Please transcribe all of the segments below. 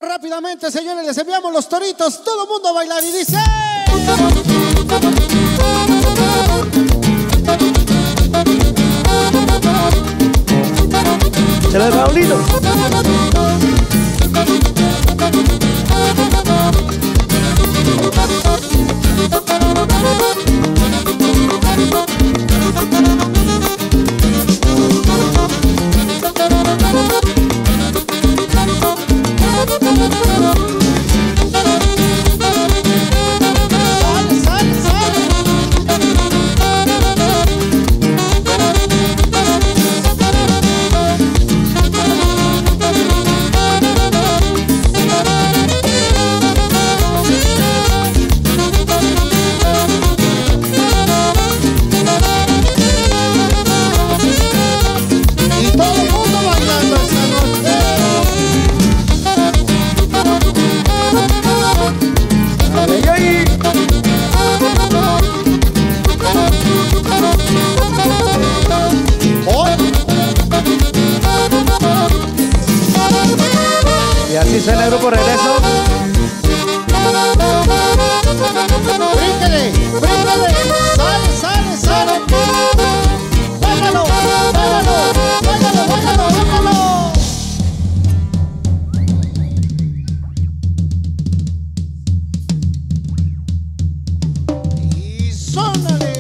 Rápidamente, señores, les enviamos los toritos. Todo el mundo a bailar y dice... Se ve Paulito. Y así suena el grupo Regreso. ¡Bríncale! ¡Bríncale! ¡Sale, sale, sale! ¡Báilalo! ¡Báilalo! ¡Báilalo, báilalo, báilalo! ¡Y sónale!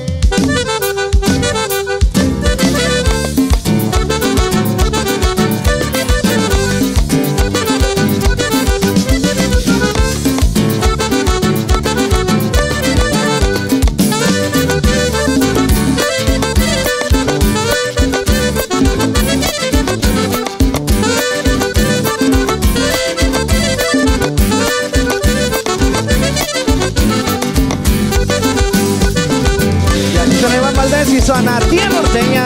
Y suena tierra norteña.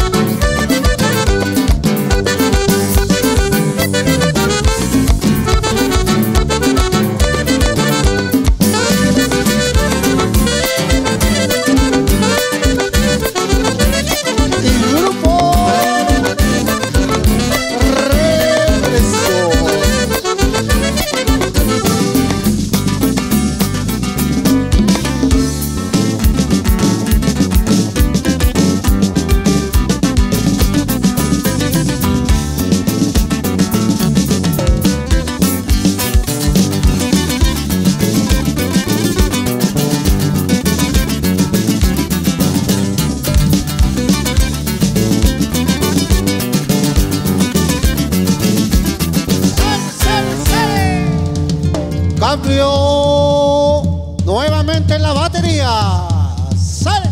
Cambio nuevamente en la batería. ¡Sale!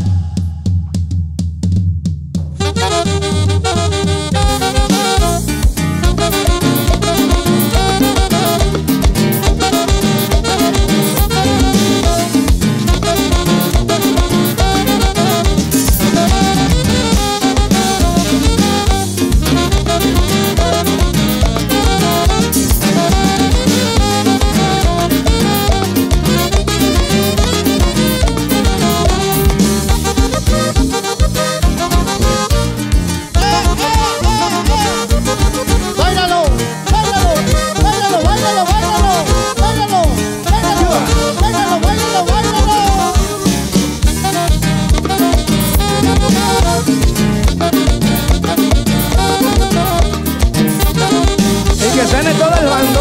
Que suene todo el bando.